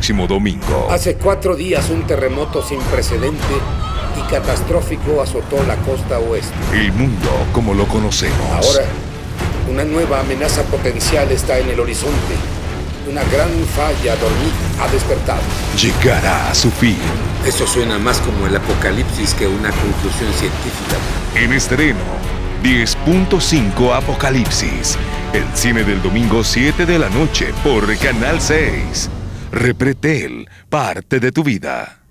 próximo domingo. Hace 4 días un terremoto sin precedente y catastrófico azotó la costa oeste. El mundo como lo conocemos. Ahora, una nueva amenaza potencial está en el horizonte. Una gran falla dormida ha despertado. Llegará a su fin. Eso suena más como el apocalipsis que una conclusión científica. En estreno, 10.5 Apocalipsis. El cine del domingo 7 de la noche por Canal 6. Repretel, parte de tu vida.